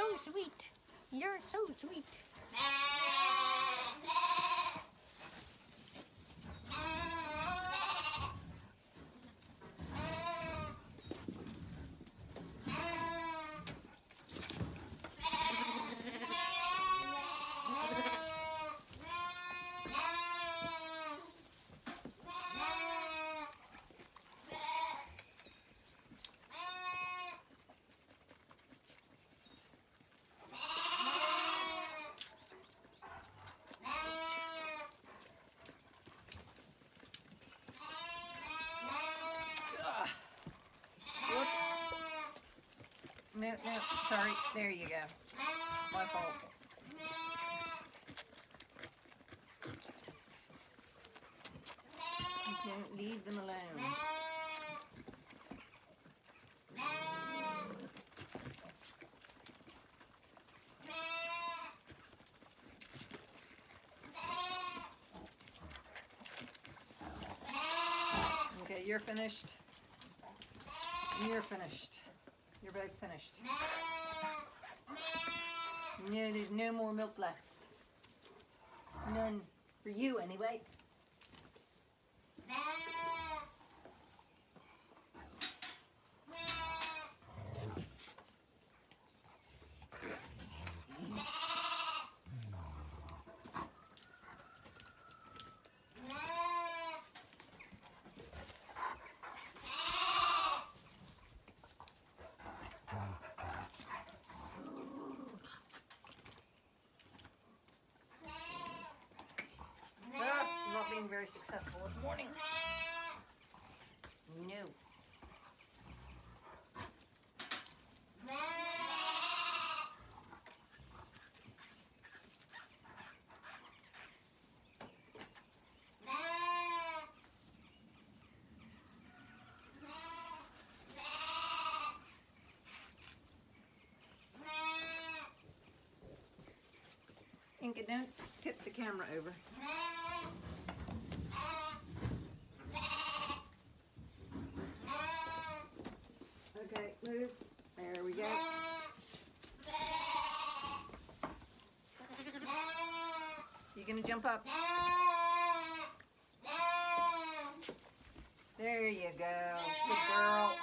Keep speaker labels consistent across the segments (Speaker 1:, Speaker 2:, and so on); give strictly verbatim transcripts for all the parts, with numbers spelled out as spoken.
Speaker 1: so sweet. You're so sweet. No, no, sorry. There you go. My fault. Don't leave them alone. Okay, you're finished. You're finished. You're both finished. No, there's no more milk left. None. For you, anyway. Not being very successful this morning. No. Inca, don't tip the camera over. Okay, move. There we go. You gonna jump up? There you go. Good girl.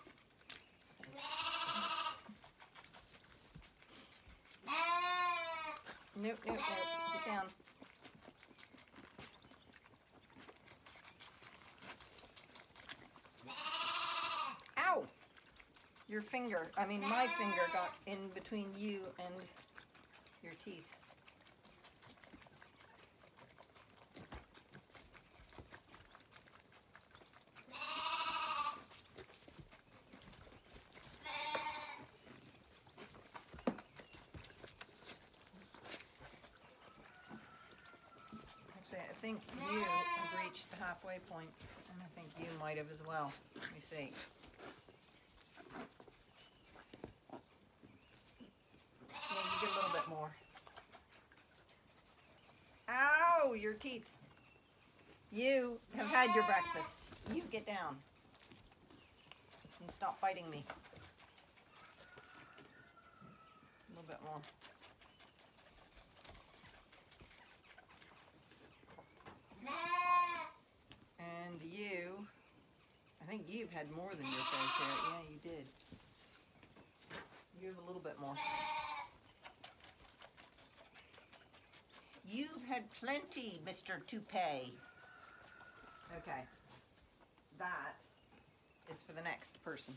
Speaker 1: Nope, nope, nope. Get down. Ow! Your finger, I mean my finger got in between you and your teeth. Actually, I think you have reached the halfway point, and I think you might have as well. Let me see. Yeah, you get a little bit more. Ow, your teeth. You have had your breakfast. You get down and stop biting me. A little bit more. And you, I think you've had more than your fair share. Yeah, you did. You have a little bit more. You've had plenty, Mister Toupee. Okay. That is for the next person.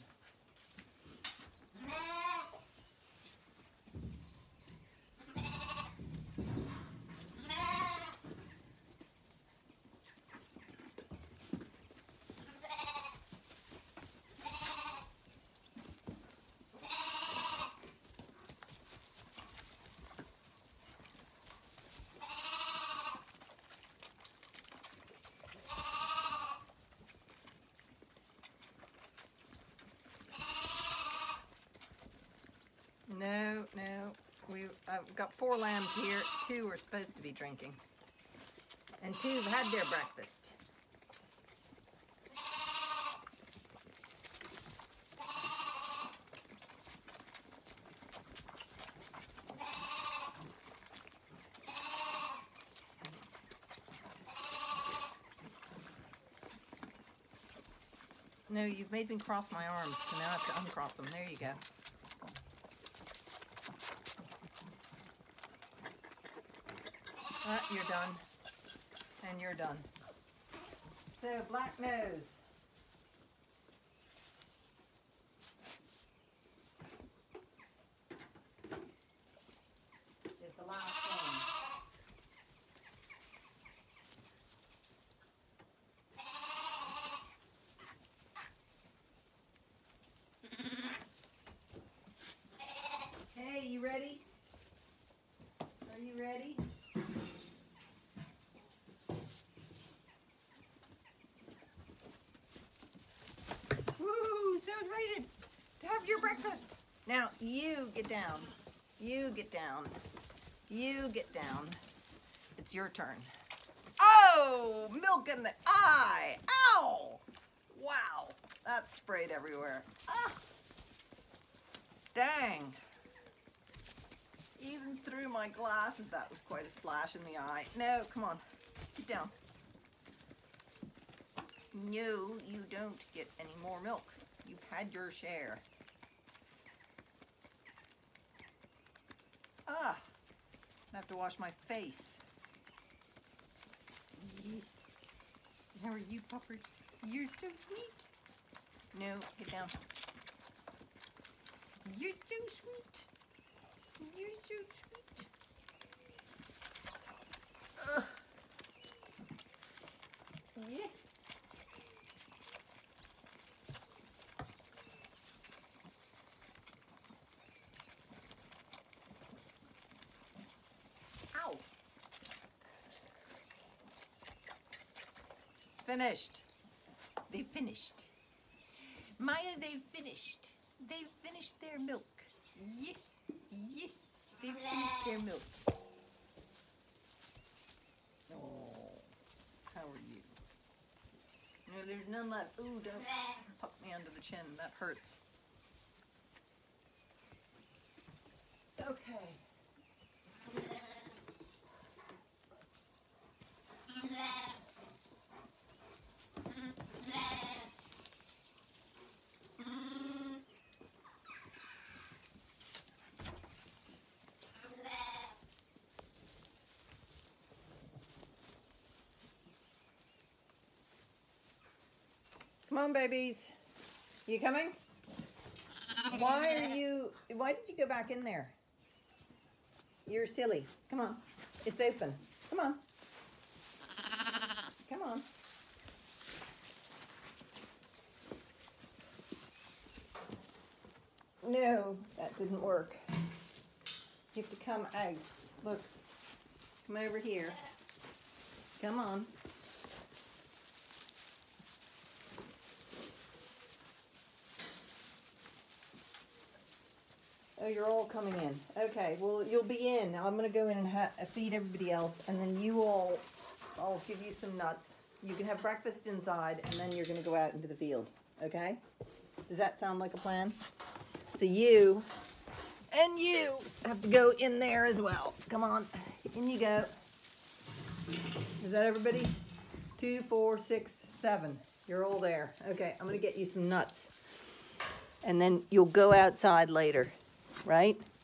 Speaker 1: No, no. We've I've got four lambs here. Two are supposed to be drinking. And two have had their breakfast. No, you've made me cross my arms, so now I have to uncross them. There you go. Ah, you're done. And you're done. So, black nose. Is the last one. Hey, you ready? Are you ready? Woo! So excited to have your breakfast. Now, you get down. You get down. You get down. It's your turn. Oh! Milk in the eye! Ow! Wow! That sprayed everywhere. Ah! Dang. Even through my glasses, that was quite a splash in the eye. No, come on. Get down. No, you don't get any more milk. You've had your share. Ah, I have to wash my face. Yes. How are you, puppers? You're so sweet. No, get down. You're so sweet. You're so sweet. Ugh. Yeah. Ow. Finished. They finished. Maya, they finished. They finished their milk. Yes, yes, they finished their milk. Oh, how are you? No, there's none left. Ooh, don't puck me under the chin. That hurts. Okay. Come on, babies. You coming? Why are you, why did you go back in there? You're silly. Come on. It's open. Come on. Come on. No, that didn't work. You have to come out. Look. Come over here. Come on. Oh, you're all coming in. Okay, well, you'll be in. Now I'm going to go in and ha feed everybody else, and then you all, I'll give you some nuts. You can have breakfast inside, and then you're going to go out into the field. Okay? Does that sound like a plan? So you and you have to go in there as well. Come on. In you go. Is that everybody? Two, four, six, seven. You're all there. Okay, I'm going to get you some nuts. And then you'll go outside later. Right?